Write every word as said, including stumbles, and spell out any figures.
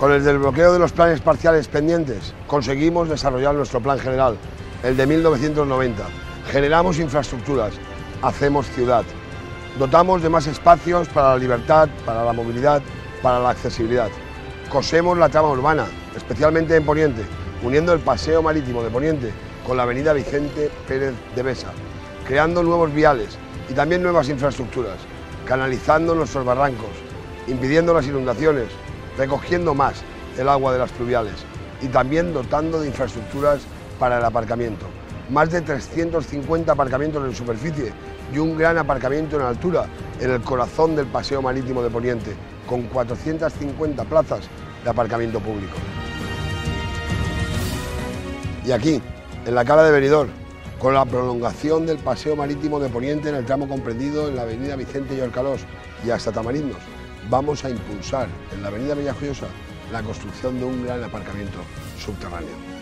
Con el desbloqueo de los planes parciales pendientes, conseguimos desarrollar nuestro plan general, el de mil novecientos noventa. Generamos infraestructuras, hacemos ciudad. Dotamos de más espacios para la libertad, para la movilidad, para la accesibilidad. Cosemos la trama urbana, especialmente en Poniente, uniendo el paseo marítimo de Poniente con la avenida Vicente Pérez de Besa, creando nuevos viales y también nuevas infraestructuras, canalizando nuestros barrancos, impidiendo las inundaciones, recogiendo más el agua de las pluviales y también dotando de infraestructuras para el aparcamiento. Más de trescientos cincuenta aparcamientos en superficie y un gran aparcamiento en altura en el corazón del paseo marítimo de Poniente, con cuatrocientas cincuenta plazas de aparcamiento público. Y aquí, en la Cala de Benidorm, con la prolongación del paseo marítimo de Poniente en el tramo comprendido en la avenida Vicente y Orcalós y hasta Tamarindos, vamos a impulsar en la avenida Villajoyosa la construcción de un gran aparcamiento subterráneo.